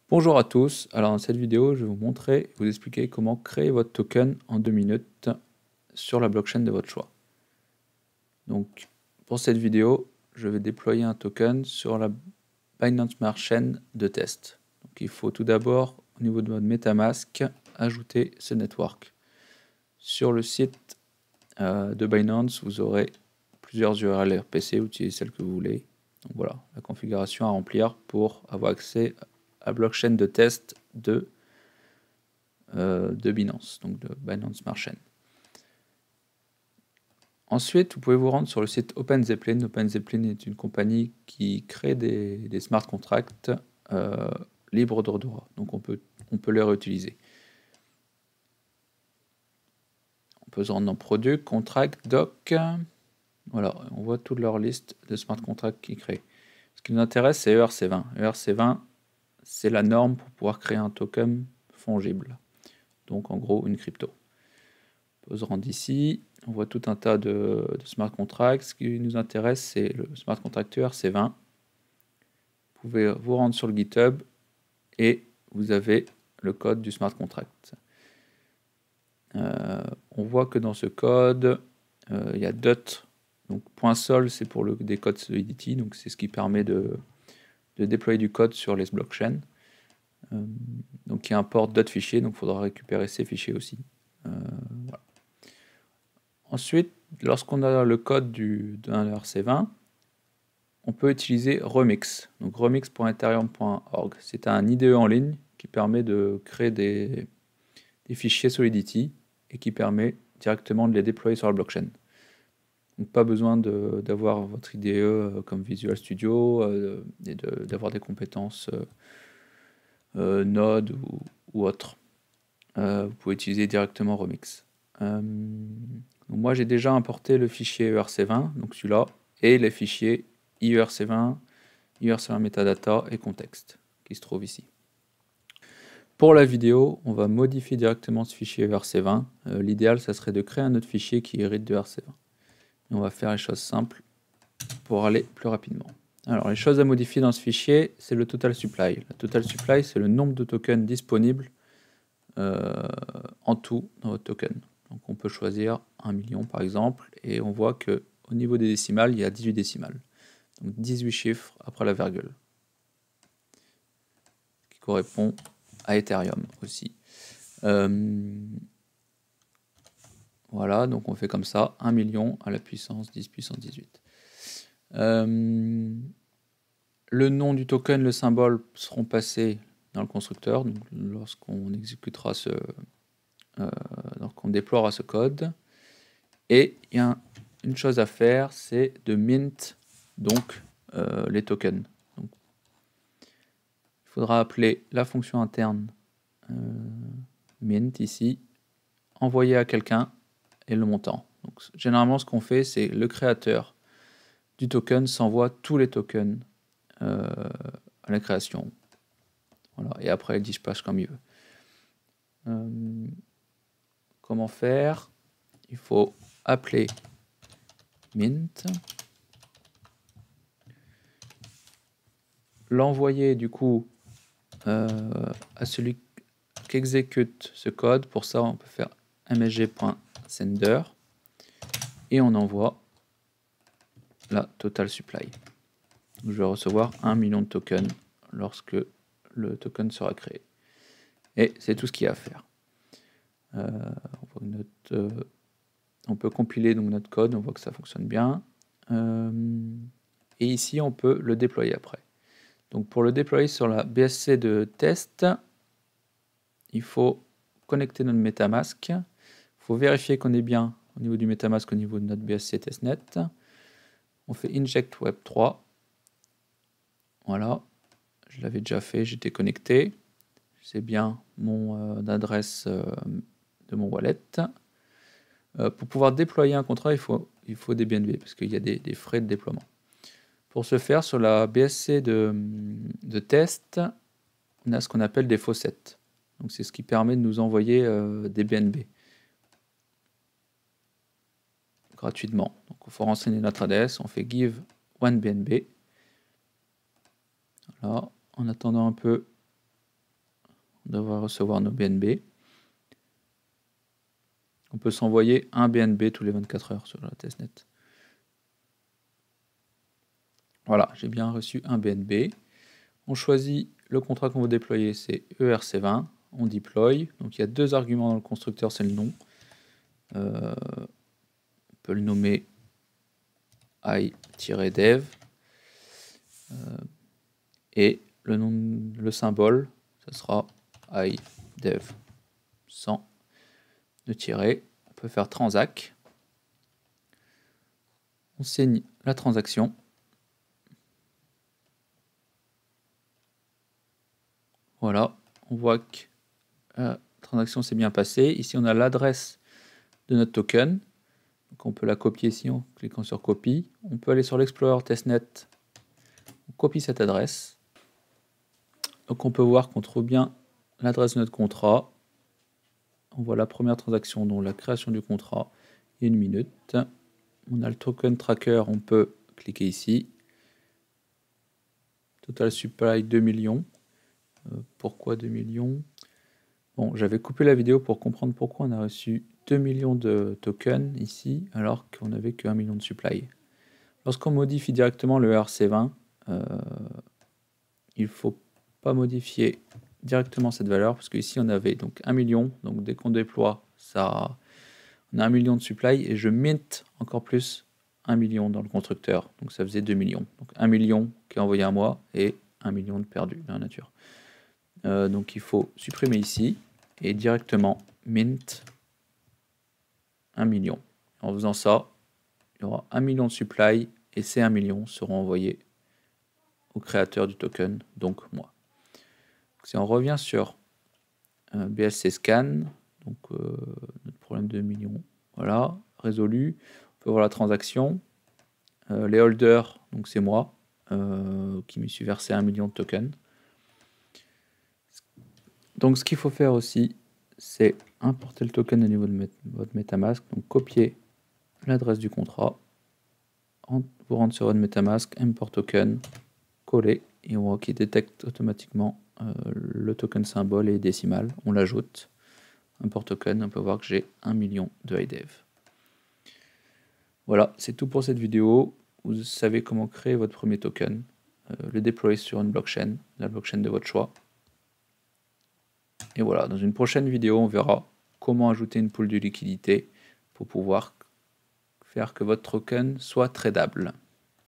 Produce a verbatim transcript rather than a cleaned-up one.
Bonjour à tous, alors dans cette vidéo je vais vous montrer et vous expliquer comment créer votre token en deux minutes sur la blockchain de votre choix. Donc pour cette vidéo je vais déployer un token sur la Binance Smart Chain de test. Donc il faut tout d'abord au niveau de votre MetaMask ajouter ce network. Sur le site euh, de Binance vous aurez plusieurs U R L R P C, utilisez celle que vous voulez. Donc voilà la configuration à remplir pour avoir accès à la blockchain de test de Euh, de Binance, donc de Binance Smart Chain. Ensuite, vous pouvez vous rendre sur le site OpenZeppelin. OpenZeppelin est une compagnie qui crée des, des smart contracts euh, libres de droit, donc on peut, on peut les réutiliser. On peut se rendre dans Product, Contract, Doc. Voilà, on voit toute leur liste de smart contracts qu'ils créent. Ce qui nous intéresse, c'est E R C vingt. E R C vingt, c'est la norme pour pouvoir créer un token fongible. Donc en gros, une crypto. On peut se rendre ici, on voit tout un tas de, de smart contracts. Ce qui nous intéresse, c'est le smart contract E R C vingt. Vous pouvez vous rendre sur le GitHub et vous avez le code du smart contract. Euh, on voit que dans ce code, euh, il y a dot. Donc .sol, c'est pour le des codes Solidity, donc c'est ce qui permet de, de déployer du code sur les blockchains. Euh, donc il y a un port dot fichier, donc il faudra récupérer ces fichiers aussi. Euh, voilà. Ensuite, lorsqu'on a le code d'un E R C vingt, on peut utiliser Remix, donc remix point ethereum point org. C'est un I D E en ligne qui permet de créer des, des fichiers Solidity et qui permet directement de les déployer sur la blockchain. Donc pas besoin d'avoir votre I D E comme Visual Studio euh, et d'avoir de, des compétences euh, euh, Node ou, ou autres. Euh, vous pouvez utiliser directement Remix. Euh, donc moi j'ai déjà importé le fichier E R C vingt, donc celui-là, et les fichiers I E R C vingt, I E R C vingt metadata et contexte qui se trouvent ici. Pour la vidéo, on va modifier directement ce fichier E R C vingt. Euh, L'idéal, ça serait de créer un autre fichier qui hérite de E R C vingt. Et on va faire les choses simples pour aller plus rapidement. Alors les choses à modifier dans ce fichier, c'est le total supply. Le total supply, c'est le nombre de tokens disponibles euh, en tout dans votre token. Donc on peut choisir un million par exemple, et on voit que au niveau des décimales, il y a dix-huit décimales. Donc dix-huit chiffres après la virgule. Qui correspond à Ethereum aussi. Euh, voilà, donc on fait comme ça, un million à la puissance dix puissance dix-huit. Euh, le nom du token, le symbole seront passés dans le constructeur, donc lorsqu'on exécutera ce, euh, lorsqu'on déploiera ce code. Et il y a un, une chose à faire, c'est de mint donc euh, les tokens. Donc, il faudra appeler la fonction interne euh, mint ici, envoyer à quelqu'un et le montant. Donc, généralement, ce qu'on fait, c'est le créateur du token s'envoie tous les tokens euh, à la création. Voilà. Et après, il dispatche comme il veut. Euh, comment faire? Il faut appeler mint, l'envoyer du coup euh, à celui qui exécute ce code. Pour ça, on peut faire msg.sender et on envoie la total supply. Je vais recevoir un million de tokens lorsque le token sera créé. Et c'est tout ce qu'il y a à faire. Euh, on, voit notre, euh, on peut compiler donc notre code, on voit que ça fonctionne bien. Euh, et ici, on peut le déployer après. Donc pour le déployer sur la B S C de test, il faut connecter notre MetaMask. Il faut vérifier qu'on est bien au niveau du MetaMask, au niveau de notre B S C testnet. On fait inject web trois. Voilà, je l'avais déjà fait, j'étais connecté. C'est bien mon euh, adresse euh, de mon wallet. Euh, pour pouvoir déployer un contrat, il faut, il faut des B N B parce qu'il y a des, des frais de déploiement. Pour ce faire, sur la B S C de, de test, on a ce qu'on appelle des faucets. Donc c'est ce qui permet de nous envoyer euh, des B N B gratuitement. Donc il faut renseigner notre adresse, on fait give one B N B. Voilà, en attendant un peu on devrait recevoir nos B N B. On peut s'envoyer un B N B tous les vingt-quatre heures sur la testnet. Voilà, j'ai bien reçu un B N B. On choisit le contrat qu'on veut déployer, c'est E R C vingt. On deploy. Donc il y a deux arguments dans le constructeur, c'est le nom. Euh, on peut le nommer i-dev. Euh, et le nom, le symbole, ça sera iDev sans de tirer. On peut faire transac. On signe la transaction. Voilà, on voit que la transaction s'est bien passée. Ici, on a l'adresse de notre token. Donc on peut la copier ici en cliquant sur copie. On peut aller sur l'Explorer testnet. On copie cette adresse. Donc on peut voir qu'on trouve bien l'adresse de notre contrat. On voit la première transaction, dont la création du contrat, il y a une minute. On a le token tracker, on peut cliquer ici. Total supply deux millions. Euh, pourquoi deux millions? Bon, j'avais coupé la vidéo pour comprendre pourquoi on a reçu deux millions de tokens ici, alors qu'on n'avait que un million de supply. Lorsqu'on modifie directement le E R C vingt, euh, il ne faut pas modifier directement cette valeur, parce qu'ici on avait donc un million, donc dès qu'on déploie, ça, on a un million de supply, et je mint encore plus un million dans le constructeur, donc ça faisait deux millions. Donc un million qui est envoyé à moi, et un million de perdu dans la nature. Euh, donc il faut supprimer ici, et directement mint un million. En faisant ça, il y aura un million de supply, et ces un million seront envoyés au créateur du token, donc moi. Si on revient sur euh, B L C scan, donc euh, notre problème de millions, voilà, résolu. On peut voir la transaction. Euh, les holders, donc c'est moi, euh, qui me suis versé un million de tokens. Donc ce qu'il faut faire aussi, c'est importer le token au niveau de votre MetaMask, donc copier l'adresse du contrat, vous rendre sur votre MetaMask, import token, coller, et on voit qu'il détecte automatiquement euh, le token symbole et décimal. On l'ajoute, import token, on peut voir que j'ai un million de iDev. Voilà, c'est tout pour cette vidéo. Vous savez comment créer votre premier token, euh, le déployer sur une blockchain, la blockchain de votre choix. Et voilà, dans une prochaine vidéo, on verra comment ajouter une pool de liquidité pour pouvoir faire que votre token soit tradable.